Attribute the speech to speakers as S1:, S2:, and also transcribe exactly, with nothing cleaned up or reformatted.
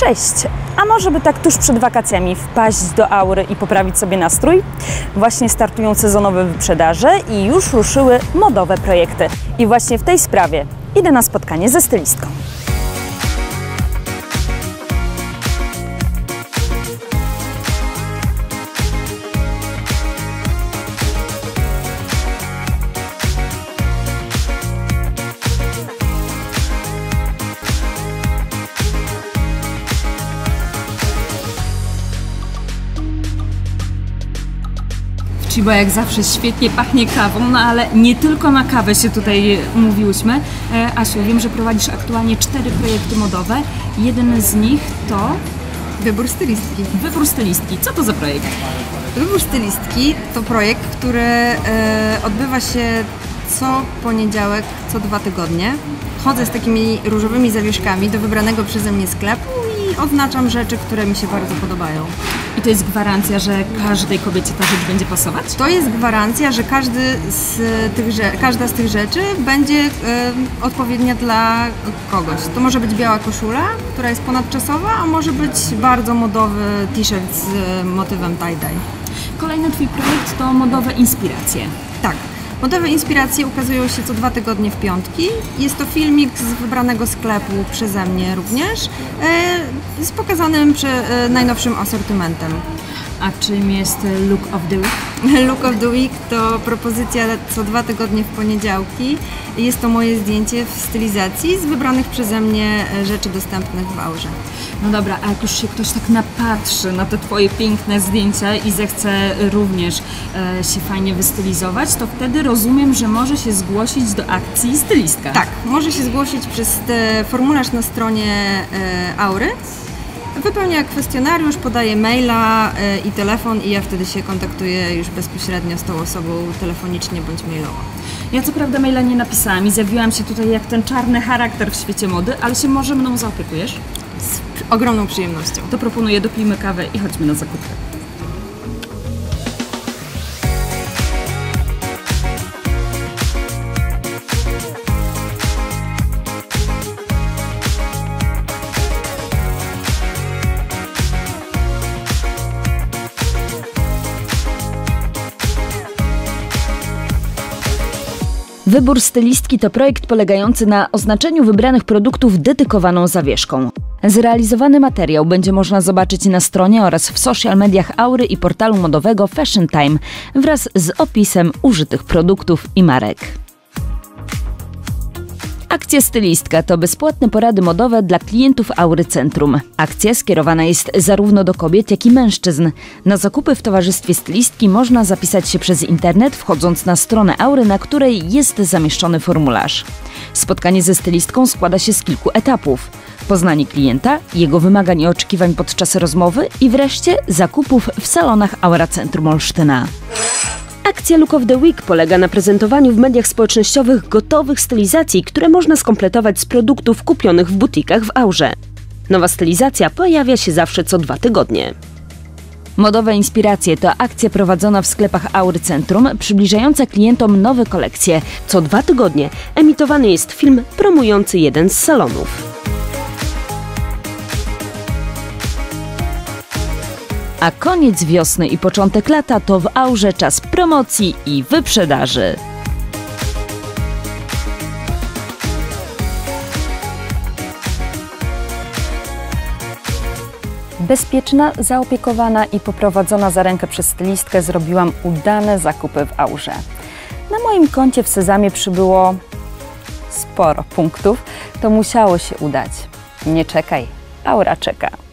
S1: Cześć! A może by tak tuż przed wakacjami wpaść do Aury i poprawić sobie nastrój? Właśnie startują sezonowe wyprzedaże i już ruszyły modowe projekty. I właśnie w tej sprawie idę na spotkanie ze stylistką.
S2: Bo jak zawsze świetnie pachnie kawą, no ale nie tylko na kawę się tutaj umówiłyśmy. E, Asiu, wiem, że prowadzisz aktualnie cztery projekty modowe. Jeden z nich to...
S3: Wybór stylistki.
S2: Wybór stylistki. Co to za projekt?
S3: Wybór stylistki to projekt, który e, odbywa się co poniedziałek, co dwa tygodnie. Chodzę z takimi różowymi zawieszkami do wybranego przeze mnie sklepu i oznaczam rzeczy, które mi się bardzo podobają.
S2: I to jest gwarancja, że każdej kobiecie ta rzecz będzie pasować?
S3: To jest gwarancja, że każdy z tych, każda z tych rzeczy będzie e, odpowiednia dla kogoś. To może być biała koszula, która jest ponadczasowa, a może być bardzo modowy t-shirt z motywem tie-dye.
S2: Kolejny Twój projekt to modowe inspiracje.
S3: Tak. Modowe inspiracje ukazują się co dwa tygodnie w piątki. Jest to filmik z wybranego sklepu przeze mnie również, e, z pokazanym przy, e, najnowszym asortymentem.
S2: A czym jest Look of the Week?
S3: Look of the Week to propozycja co dwa tygodnie w poniedziałki. Jest to moje zdjęcie w stylizacji z wybranych przeze mnie rzeczy dostępnych w Aurze.
S2: No dobra, a jak już się ktoś tak napatrzy na te Twoje piękne zdjęcia i zechce również e, się fajnie wystylizować, to wtedy rozumiem, że może się zgłosić do akcji stylistka.
S3: Tak, może się zgłosić przez te formularz na stronie e, Aury. Wypełnia kwestionariusz, podaje maila y, i telefon i ja wtedy się kontaktuję już bezpośrednio z tą osobą telefonicznie bądź mailowo.
S2: Ja co prawda maila nie napisałam i zjawiłam się tutaj jak ten czarny charakter w świecie mody, ale się może mną zaopiekujesz?
S3: Z ogromną przyjemnością.
S2: To proponuję, dopijmy kawę i chodźmy na zakupy.
S1: Wybór stylistki to projekt polegający na oznaczeniu wybranych produktów dedykowaną zawieszką. Zrealizowany materiał będzie można zobaczyć na stronie oraz w social mediach Aury i portalu modowego Fashion Time wraz z opisem użytych produktów i marek. Akcja Stylistka to bezpłatne porady modowe dla klientów Aury Centrum. Akcja skierowana jest zarówno do kobiet, jak i mężczyzn. Na zakupy w towarzystwie stylistki można zapisać się przez internet, wchodząc na stronę Aury, na której jest zamieszczony formularz. Spotkanie ze stylistką składa się z kilku etapów. Poznanie klienta, jego wymagań i oczekiwań podczas rozmowy i wreszcie zakupów w salonach Aura Centrum Olsztyna.
S4: Akcja Look of the Week polega na prezentowaniu w mediach społecznościowych gotowych stylizacji, które można skompletować z produktów kupionych w butikach w Aurze. Nowa stylizacja pojawia się zawsze co dwa tygodnie.
S1: Modowe inspiracje to akcja prowadzona w sklepach Aury Centrum, przybliżająca klientom nowe kolekcje.
S4: Co dwa tygodnie emitowany jest film promujący jeden z salonów.
S1: A koniec wiosny i początek lata to w Aurze czas promocji i wyprzedaży. Bezpieczna, zaopiekowana i poprowadzona za rękę przez stylistkę zrobiłam udane zakupy w Aurze. Na moim koncie w Sezamie przybyło sporo punktów, to musiało się udać. Nie czekaj, Aura czeka.